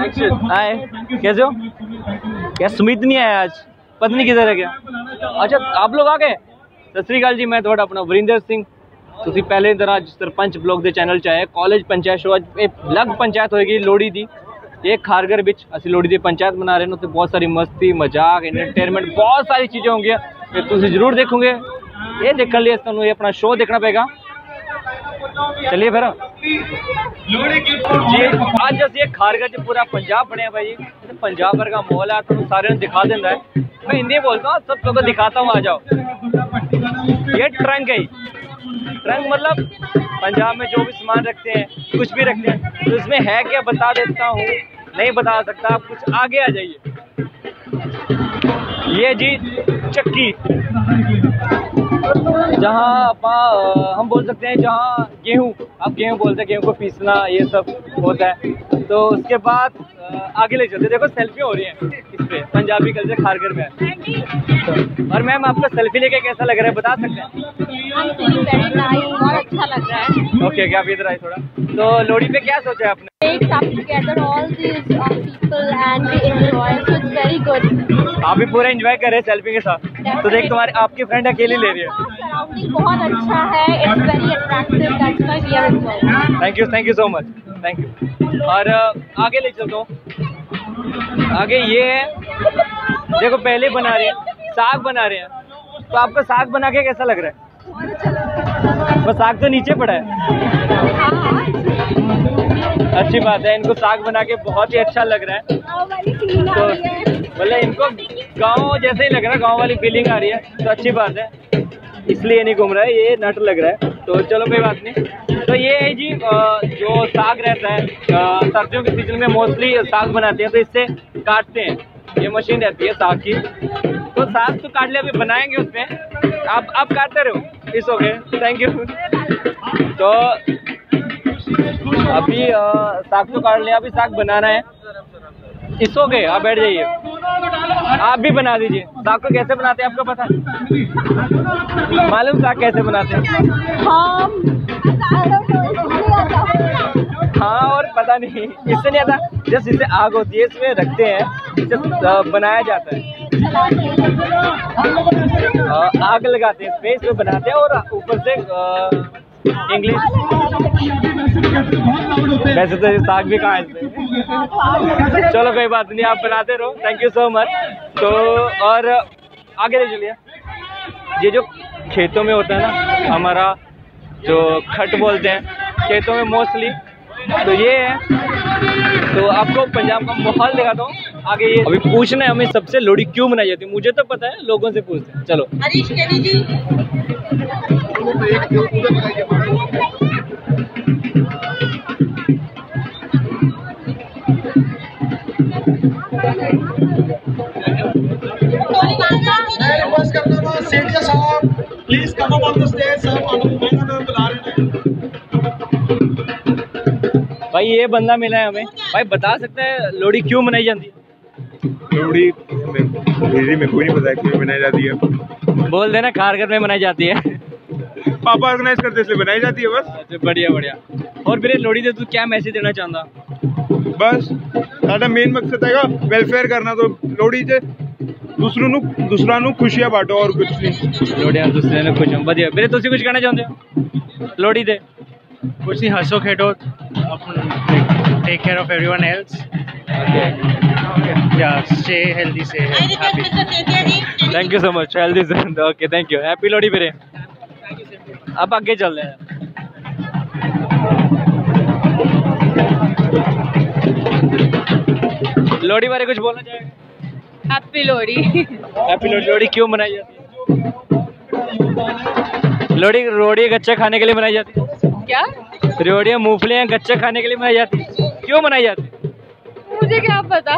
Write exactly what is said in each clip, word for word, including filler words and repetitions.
हाय, कैसे हो? क्या सुमित नहीं आया आज? पता नहीं किधर है क्या? अच्छा, आप लोग आ गए? सत श्री अकाल जी, मैं थोड़ा अपना वरिंदर सिंह। ਤੁਸੀਂ ਪਹਿਲੇ ਦਿਨਾਂ ਸਰਪੰਚ ਬਲੌਗ ਦੇ ਚੈਨਲ 'ਚ ਆਏ। ਕਾਲਜ ਪੰਚਾਇਤ ਸ਼ੋ, ਅੱਜ ਇਹ ਲਗ ਪੰਚਾਇਤ ਹੋਏਗੀ ਲੋਹੜੀ ਦੀ। ਇਹ ਖਾਰਗਰ ਵਿੱਚ ਅਸੀਂ ਲੋਹੜੀ ਦੀ ਪੰਚਾਇਤ ਮਨਾ ਰਹੇ ਨੇ। ਉੱਥੇ ਬਹੁਤ ਸਾਰੀ ਮਸਤੀ, ਮਜ਼ਾਕ, ਐਂਟਰਟੇਨਮੈਂਟ, ਬਹੁਤ ਸਾਰੀ ਚੀਜ਼ਾਂ ਹੋਣਗੀਆਂ ਤੇ ਤੁਸੀਂ ਜ਼ਰੂਰ ਦੇਖੋਗੇ। ਇਹ ਦੇਖਣ ਲਈ ਤੁਹਾਨੂੰ ਇਹ ਆਪਣਾ ਸ਼ੋਅ ਦੇਖਣਾ ਪਏਗਾ। चलिए फिर जी, आज असी खारगर च पूरा पंजाब बनया भाई जी। पंजाब वर्गा माहौल है, तुम सारे दिखा देता है। मैं हिंदी बोलता हूँ, सब सबको दिखाता हूँ, आ जाओ। ये ट्रंक है। ट्रंक मतलब पंजाब में जो भी सामान रखते हैं, कुछ भी रखते हैं, तो इसमें है क्या बता देता हूँ। नहीं बता सकता, आप कुछ आगे आ जाइए। ये जी चक्की, जहाँ हम बोल सकते हैं जहाँ गेहूँ, आप गेहूँ बोलते हैं, गेहूँ को पीसना ये सब होता है। तो उसके बाद आगे ले चलते। देखो सेल्फी हो रही है इस पे, पंजाबी कल्चर खारगर में है। तो और मैम आपका सेल्फी लेके कैसा लग रहा है, बता सकते हैं? बहुत अच्छा लग रहा है। ओके, क्या आप इधर आए थोड़ा। तो लोहड़ी पे क्या सोचा है आपने? Together all these people and we enjoy, so it's very good. आप भी पूरा एंजॉय कर रहे हैं सेल्फी के साथ। तो देख, तुम्हारे आपकी फ्रेंड अकेली ले रही है। सराउंडिंग बहुत अच्छा है, it's very attractive, that's why we are enjoying. Thank you, thank you so much, thank you. और आगे ले चलता हूँ। आगे ये है, देखो पहले बना रहे हैं, साग बना रहे हैं। तो आपको साग बना के कैसा लग रहा है? बस साग तो नीचे पड़ा है। अच्छी बात है, इनको साग बना के बहुत ही अच्छा लग रहा है। तो मतलब इनको गांव जैसे ही लग रहा है, गांव वाली फीलिंग आ रही है, तो अच्छी बात है। इसलिए नहीं घूम रहा है, ये नट लग रहा है। तो चलो कोई बात नहीं। तो ये है जी, जो साग रहता है सर्दियों के सीजन में मोस्टली साग बनाते हैं, तो इससे काटते हैं। ये मशीन रहती है साग की। तो साग तो काट लिया, अभी बनाएंगे उसमें। आप आप काटते रहो, इट्स ओके, थैंक यू। तो अभी साग तो काट लिया, अभी साग बनाना है। इट्स ओके, आप बैठ जाइए। आप भी बना दीजिए। साग को कैसे बनाते हैं आपको पता है? मालूम साग कैसे बनाते हैं? हाँ, और पता नहीं, इससे नहीं आता। जस्ट इससे आग होती है, इसमें रखते हैं, इससे बनाया जाता है। आग लगाते हैं, इसमें इसमें बनाते हैं और ऊपर से इंग्लिश। वैसे तो साग भी कहाँ है इसमें। चलो कोई बात नहीं, आप बनाते रहो, थैंक यू सो मच। तो और आगे ले चलिए। ये जो खेतों में होता है ना, हमारा जो खट बोलते हैं खेतों में मोस्टली, तो ये है। तो आपको पंजाब का माहौल दिखाता हूँ। आगे ये अभी पूछना है हमें, सबसे लोहड़ी क्यों मनाई जाती है? मुझे तो पता है, लोगों से पूछते हैं। चलो हरीश केनी जी। रिक्वेस्ट करता हूँ सेठिया साहब, please come up on the stage. साहब बुला रहे हैं भाई। ये बंदा मिला है हमें। भाई बता सकते हैं लोहड़ी क्यों मनाई जाती है? लोहड़ी में कोई नहीं पता क्यों मनाई जाती है। बोल देना, खारगर में मनाई जाती है। पापा ऑर्गेनाइज करते इसलिए बनाई जाती है बस। अच्छा, बढ़िया बढ़िया। और फिर लोहड़ी दे तू क्या मैसेज देना चाहता? बस साडा मेन मकसद है वेलफेयर करना। तो लोहड़ी से दूसरों ਨੂੰ दूसरा ਨੂੰ खुशियां बांटो और कुछ नहीं। लोहड़ी दूसरे ने खुश बढ़िया। मेरे तुसी कुछ कहना चाहते हो लोहड़ी दे? कुछ नहीं, हंसो खेलो, take care of everyone else, या stay healthy, stay happy. Thank you so much, healthy से। Okay, thank you, happy Lohri मेरे। अब आगे चल रहे हैं। लोहड़ी बारे कुछ बोलना चाहेंगे? हैप्पी लोहड़ी। हैप्पी लोहड़ी। लोहड़ी क्यों मनाई जाती है? लोहड़ी रोड़ी गच्चे खाने के लिए मनाई जाती है। क्या? रेवड़ियाँ, मूंगफलियाँ गच्चे खाने के लिए मनाई जाती है। क्यों मनाई जाती है? मुझे क्या पता।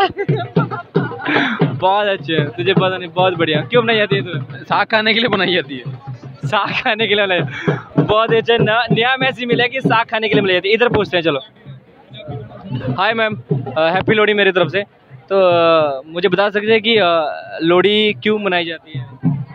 बहुत अच्छे, तुझे पता नहीं, बहुत बढ़िया। क्यों बनाई जाती है? तो साग खाने के लिए बनाई जाती है। साग खाने के लिए बनाई, बहुत अच्छा। नया मैसेज मिला कि साग खाने के लिए बनाई जाती है। इधर पूछते हैं, चलो। हाय मैम, हैप्पी लोहड़ी मेरी तरफ से। तो uh, मुझे बता सकते हैं कि uh, लोहड़ी क्यों मनाई जाती है?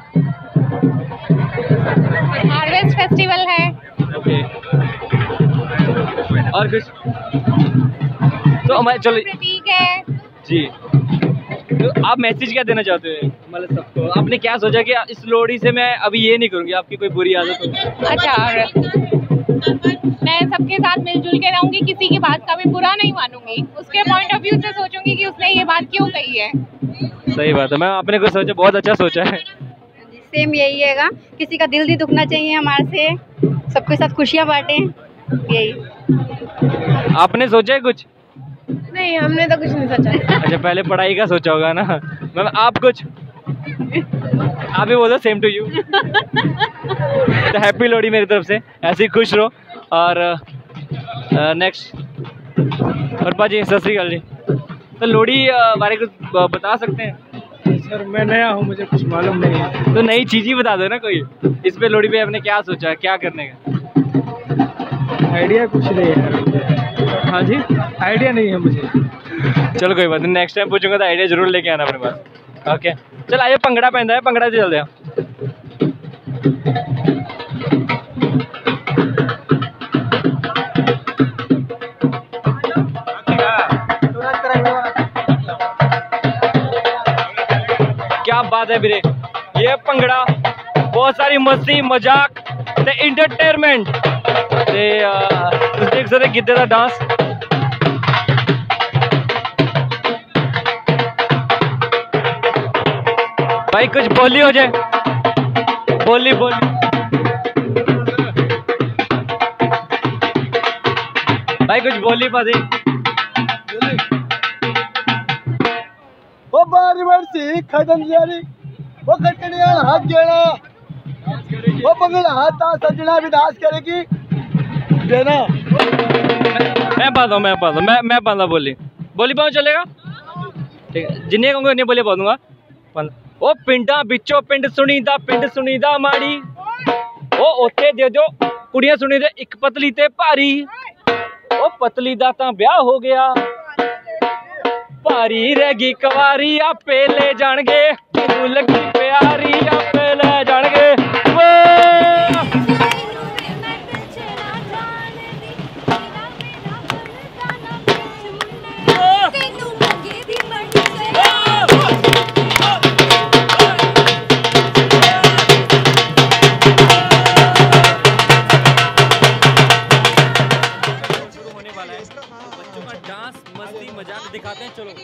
हार्वेस्ट फेस्टिवल है। ओके, और कुछ? तो तो मैं चलो प्रतीक है जी, तो आप मैसेज क्या देना चाहते हैं मतलब सबको? आपने क्या सोचा कि इस लोहड़ी से मैं अभी ये नहीं करूँगी, आपकी कोई बुरी आदत हो? अच्छा, मैं सबके साथ मिलजुल के रहूंगी, किसी की बात का मैं बुरा नहीं मानूंगी, उसके पॉइंट ऑफ व्यू से सोचूंगी कि उसने ये बात क्यों कही है। सही बात है, मैं आपने कुछ सोचा, बहुत अच्छा सोचा है। सेम यही हैगा, किसी का दिल नहीं दुखना चाहिए हमारे से, सबके साथ खुशियाँ बांटें, यही। आपने सोचा है कुछ? नहीं, हमने तो कुछ नहीं सोचा। अच्छा, पहले पढ़ाई का सोचा होगा ना मैम। आप कुछ आप भी बोलो, सेम टू यू। तो हैप्पी लोहड़ी मेरी तरफ से, ऐसे ही खुश रहो। और नेक्स्ट वर्पा जी, सत श्री अकाल जी। तो लोहड़ी बारे कुछ बता सकते हैं? सर मैं नया हूँ, मुझे कुछ मालूम नहीं है। तो नई चीज़ ही बता दो ना कोई। इस पे लोहड़ी पे आपने क्या सोचा है, क्या करने का? आइडिया कुछ नहीं है। हाँ जी, आइडिया नहीं है मुझे। चलो कोई बात नहीं, नेक्स्ट टाइम पूछूंगा तो आइडिया जरूर लेके आना अपने पास। ओके, चल आइए, पंगड़ा पहनता है, पंगड़ा से चलते हैं। क्या बात है वीरे, ये पंगड़ा, बहुत सारी मस्ती मजाक ते इंटरटेनमेंट ते तुम देख सकते गिद्धे का डांस। भाई कुछ बोली हो जाए, बोली बोली भाई कुछ बोली पादी। वो बारी वर्षी खदन जारी वो कटनिया हाथ जोड़ा वो पगड़ा हाथ सजना विदास करेगी देना। मैं पाता हूँ मैं पाता हूँ मैं मैं पाता बोली बोली पाऊँ चलेगा? ठीक है, जिन्हें कहूँगा उन्हें बोली पा दूंगा। ओ पिंडा बिचो पिंड सुनीदा पिंड सुनीदा माड़ी ओ ओते दे दो कुड़ियां सुनी दे एक पतली ते भारी ओ पतली दा तां ब्याह हो गया भारी रह गई कवारी आपे ले जाणगे मैनू लगी प्यारी आपे ले जाणगे। डांस मस्ती मजाक दिखाते हैं, चलो।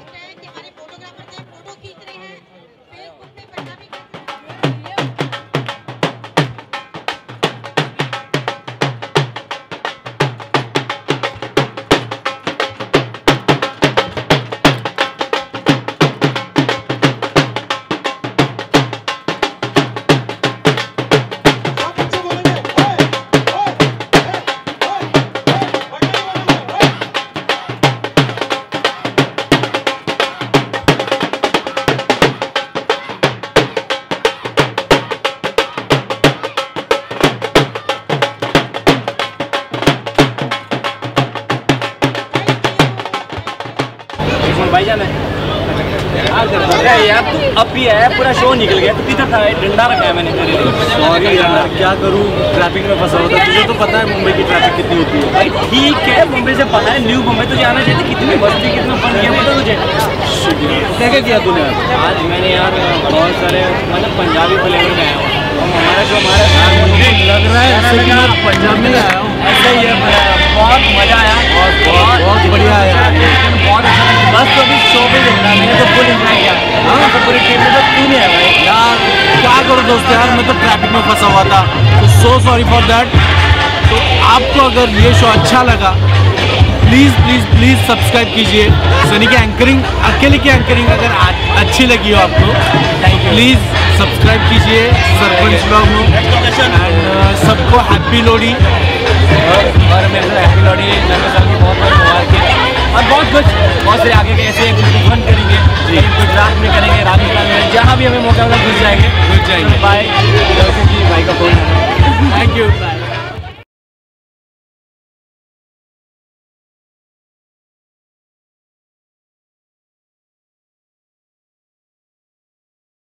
भाईजान है यार, तू अब भी है, पूरा शो निकल गया। तू किधर था? डंडा रखा है मैंने तेरे लिए। सॉरी यार, क्या करूँ, ट्रैफिक में फंसा होता। तुझे तो पता है मुंबई की ट्रैफिक कितनी होती है। भाई ठीक है, मुंबई से पता है, न्यू मुंबई तुझे आना चाहिए। कितनी मस्ती कितना फन किया पता तुझे? क्या क्या किया तूने? आज मैंने यार बहुत सारे मतलब पंजाबी फ्लेवर में आया हूँ। हमारा जो हमारा लग रहा है पंजाब में आया हूँ। ऐसा ही है, बहुत मजा आया, बहुत बहुत बढ़िया है यार, बहुत अच्छा। बस तो अभी शो पे देखना, मैंने तो फुल एंजॉय किया। हाँ तो पूरी टीम में तो तू नहीं है भाई यार। क्या करो दोस्त यार, मैं तो ट्रैफिक में फंसा हुआ था, तो सो सॉरी फॉर दैट। तो आपको अगर ये शो अच्छा लगा प्लीज़ प्लीज़ प्लीज़ सब्सक्राइब कीजिए। सनी की एंकरिंग, अकेले की एंकरिंग अगर अच्छी लगी हो आपको, प्लीज़ सब्सक्राइब कीजिए सरपंच ब्लॉग में। एंड सबको हैप्पी लोहड़ी। और और मेरे को हैप्पी लोहड़ी नए साल की बहुत बहुत मुबारक। और बहुत कुछ बहुत से आगे कैसे फन करेंगे जी, गुजरात में करेंगे, राजस्थान में, जहाँ भी हमें मौका होगा घुस जाएंगे घुस जाएंगे। बाय, भाई का फोन। Thank you.